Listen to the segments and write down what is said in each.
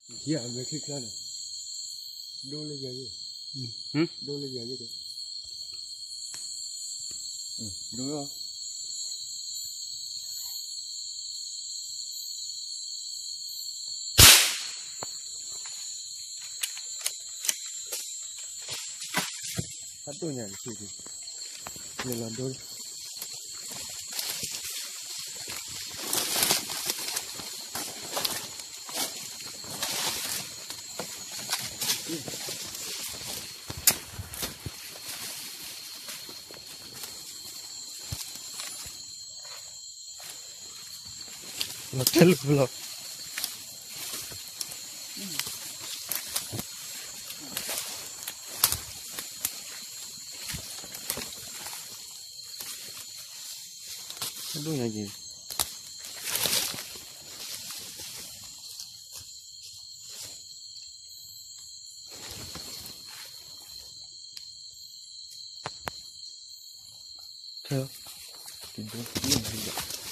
Dạ, mấy cái kia này. Đô lên giờ gì? Đô lên giờ gì kìa? Đúng không? Satu nya di sini. Ini landul. Hotel pula. Aduh lagi. Theo tidur juga.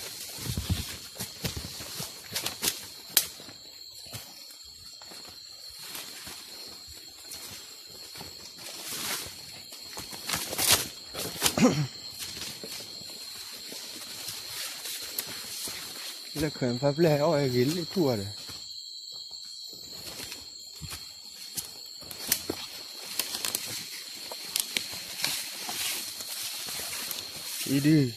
Là khẩn pháp lẽ oi ghiến lấy thua rồi. Đi đi.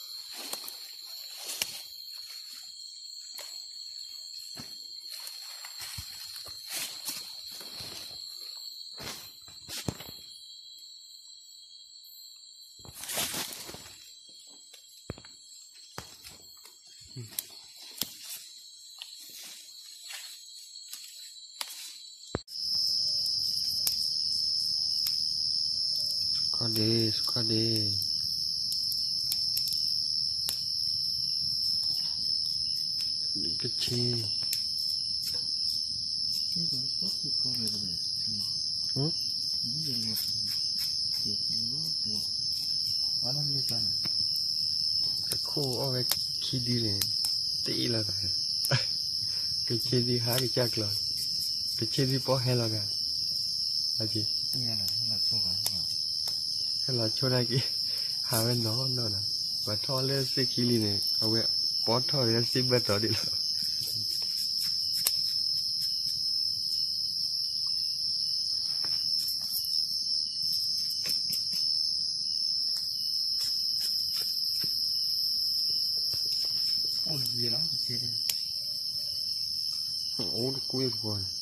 Suka deh. Kecil. Mana ni kan? Aku awak kidi ni, tei laga. Kecil di hari caklah, kecil di pohon laga. Aje. Iya lah coba. Kalau coba lagi, hawen no na. Betul le sekili ni, awak potong ya si betul di lah. Oh, gila, kecil. Oh, kuih bukan.